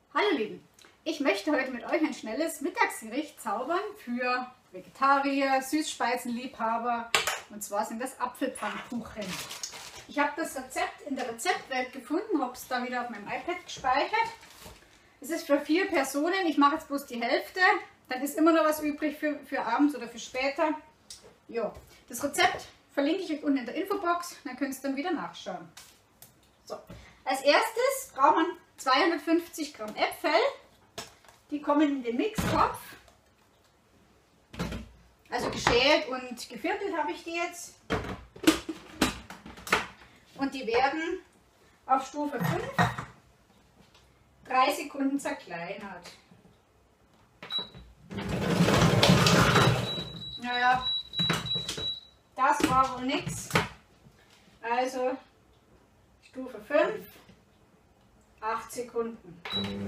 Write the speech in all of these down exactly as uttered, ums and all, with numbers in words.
Hallo Lieben, ich möchte heute mit euch ein schnelles Mittagsgericht zaubern für Vegetarier, Süßspeisenliebhaber, und zwar sind das Apfelpfannkuchen. Ich habe das Rezept in der Rezeptwelt gefunden, habe es da wieder auf meinem iPad gespeichert. Es ist für vier Personen, ich mache jetzt bloß die Hälfte, dann ist immer noch was übrig für, für abends oder für später. Jo. Das Rezept verlinke ich euch unten in der Infobox, dann könnt ihr es dann wieder nachschauen. So. Als erstes braucht man zweihundertfünfzig Gramm Äpfel, die kommen in den Mixtopf. Also geschält und geviertelt habe ich die jetzt. Und die werden auf Stufe fünf drei Sekunden zerkleinert. Naja, das war wohl nichts. Also Stufe fünf, acht Sekunden.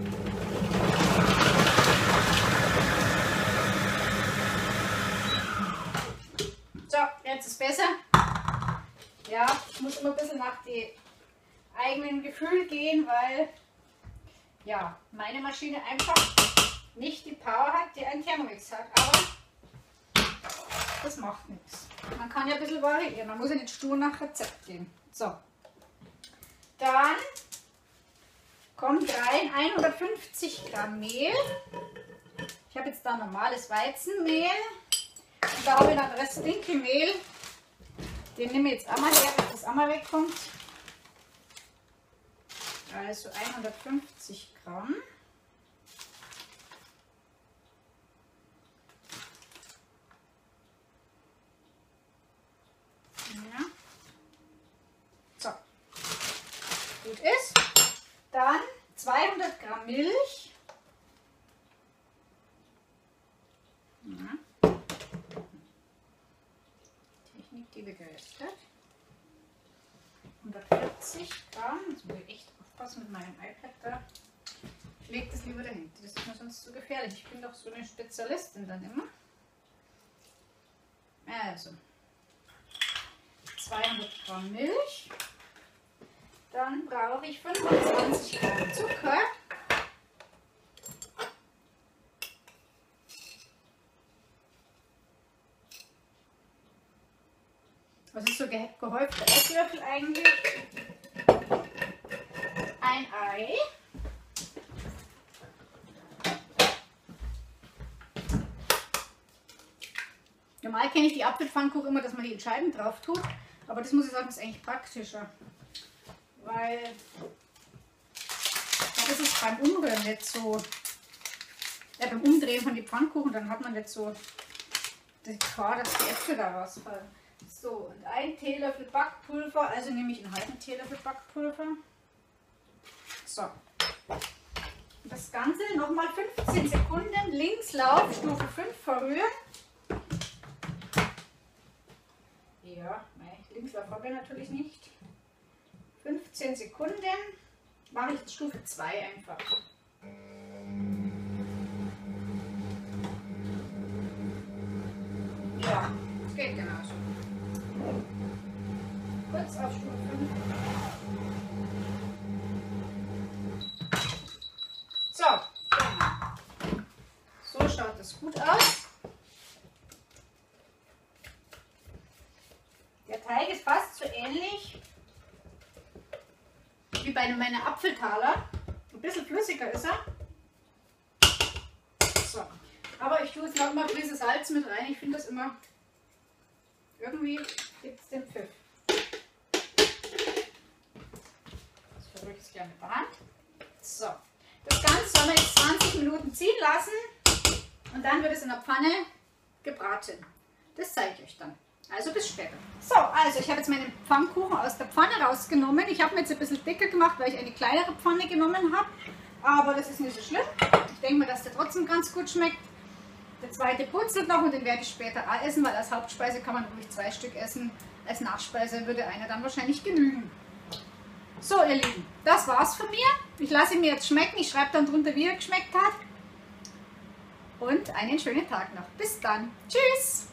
So, jetzt ist besser. Ja, ich muss immer ein bisschen nach dem eigenen Gefühl gehen, weil ja, meine Maschine einfach nicht die Power hat, die ein Thermomix hat. Aber das macht nichts. Man kann ja ein bisschen variieren, man muss ja nicht stur nach Rezept gehen. So, dann kommt rein hundertfünfzig Gramm Mehl. Ich habe jetzt da normales Weizenmehl. Und da habe ich dann Rest Dinkelmehl. Den nehme ich jetzt einmal her, bis das einmal wegkommt. Also hundertfünfzig Gramm. Ja. So. Gut ist. Dann zweihundert Gramm Milch. Ja. Technik, die begeistert. hundertvierzig Gramm. Jetzt muss ich echt aufpassen mit meinem iPad da. Ich lege das lieber dahinter. Das ist mir sonst zu gefährlich. Ich bin doch so eine Spezialistin dann immer. Also zweihundert Gramm Milch. Dann brauche ich fünfundzwanzig Gramm Zucker. Was ist so ge gehäufter Esslöffel eigentlich? Ein Ei. Normal kenne ich die Apfelpfannkuchen immer, dass man die in Scheiben drauf tut, aber das muss ich sagen, ist eigentlich praktischer. Weil das ist beim Umrühren nicht so, ja, beim Umdrehen von den Pfannkuchen, dann hat man nicht so die Gefahr, dass die Äpfel da rausfallen. So, und ein Teelöffel Backpulver, also nehme ich einen halben Teelöffel Backpulver. So. Und das Ganze nochmal fünfzehn Sekunden Linkslauf, Stufe fünf verrühren. Ja, nein, Linkslauf habe ich natürlich nicht. fünfzehn Sekunden mache ich jetzt Stufe zwei einfach. Ja, das geht genauso. Kurz auf Stufe fünf. So, genau. So schaut das gut aus. Der Teig ist fast so ähnlich wie bei meiner Apfeltaler. Ein bisschen flüssiger ist er. So. Aber ich tue jetzt noch immer ein bisschen Salz mit rein. Ich finde das immer, irgendwie gibt es den Pfiff. Das verrühre ich jetzt gleich mit der Hand. So. Das Ganze soll man jetzt zwanzig Minuten ziehen lassen und dann wird es in der Pfanne gebraten. Das zeige ich euch dann. Also bis später. So, also ich habe jetzt meinen Pfannkuchen aus der Pfanne rausgenommen. Ich habe mir jetzt ein bisschen dicker gemacht, weil ich eine kleinere Pfanne genommen habe. Aber das ist nicht so schlimm. Ich denke mal, dass der trotzdem ganz gut schmeckt. Der zweite putzelt noch und den werde ich später auch essen, weil als Hauptspeise kann man ruhig zwei Stück essen. Als Nachspeise würde einer dann wahrscheinlich genügen. So ihr Lieben, das war's von mir. Ich lasse ihn mir jetzt schmecken. Ich schreibe dann drunter, wie er geschmeckt hat. Und einen schönen Tag noch. Bis dann. Tschüss.